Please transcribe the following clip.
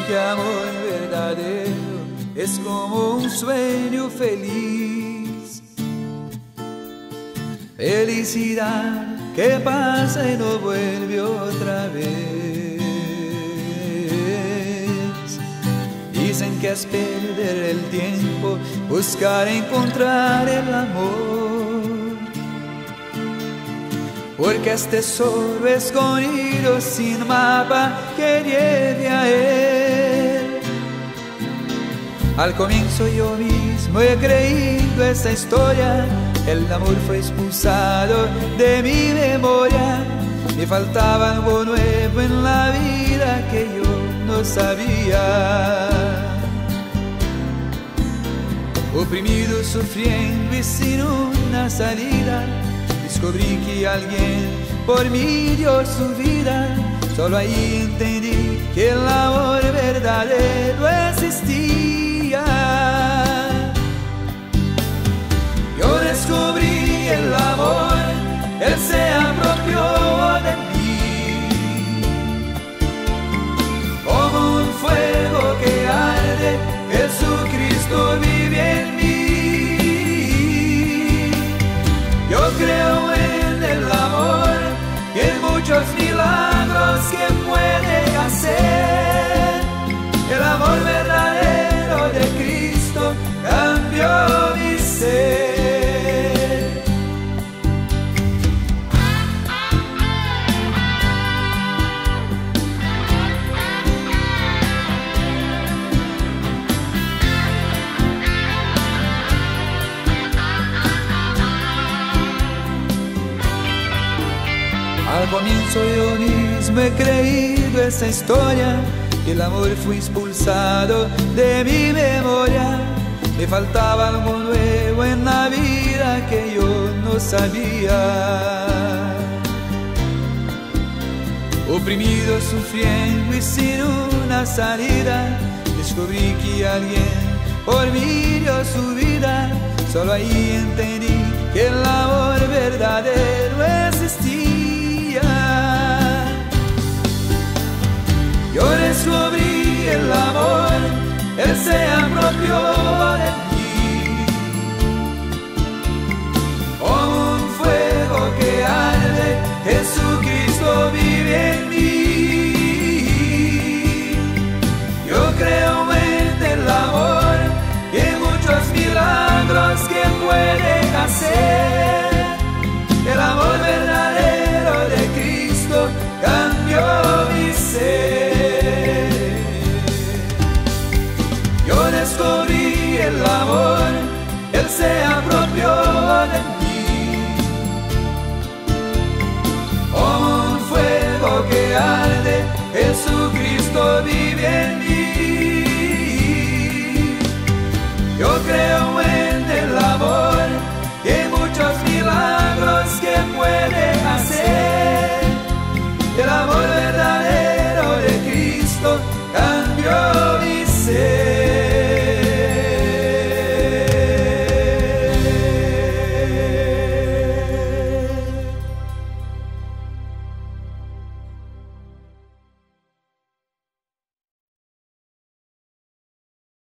que amor verdadero es como un sueño feliz. Felicidad que pasa y no vuelve otra vez. Dicen que es perder el tiempo, buscar encontrar el amor, porque es tesoro escondido sin mapa que lleve a él. Al comienzo yo mismo he creído esta historia, el amor fue expulsado de mi memoria. Me faltaba algo nuevo en la vida que yo no sabía. Oprimido, sufriendo y sin una salida, descubrí que alguien por mí dio su vida. Solo ahí entendí que el amor verdadero existía. Yo descubrí el amor, Él se apropió de mí, como un fuego que arde, Jesucristo vive en mí. Yo creo en el amor, y en muchos milagros que puede hacer. El amor verdadero de Cristo cambió mi ser. Al comienzo yo mismo he creído esa historia, que el amor fue expulsado de mi memoria. Me faltaba algo nuevo en la vida que yo no sabía. Oprimido, sufriendo y sin una salida, descubrí que alguien por mí dio su vida. Solo ahí entendí que el amor verdadero existía. Yo descubrí el amor, Él se apropió de mí, como un fuego que arde, Jesucristo vive en mí. Yo creo en el amor y en muchos milagros que puede hacer. El amor verdadero de Cristo cambió mi ser. Yo descubrí el amor, Él se apropió de mí, como un fuego que arde, Jesucristo vive en mí. Yo creo en el amor y en muchos milagros que puede hacer. El amor